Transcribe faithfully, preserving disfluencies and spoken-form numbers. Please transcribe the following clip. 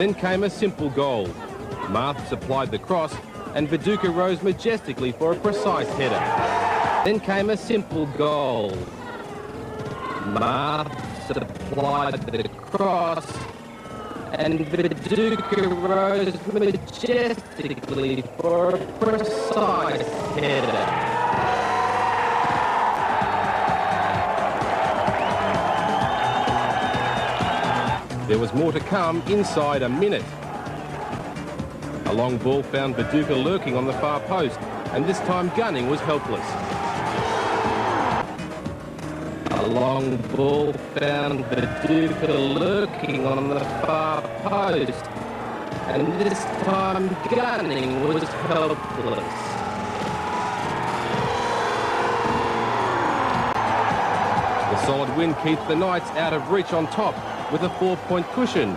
Then came a simple goal. Marth supplied the cross and Viduka rose majestically for a precise header. Then came a simple goal. Marth supplied the cross and Viduka rose majestically for a precise header. There was more to come inside a minute. A long ball found Viduka lurking on the far post, and this time Gunning was helpless. A long ball found Viduka lurking on the far post, and this time Gunning was helpless. The solid wind keeps the Knights out of reach on top with a four-point cushion.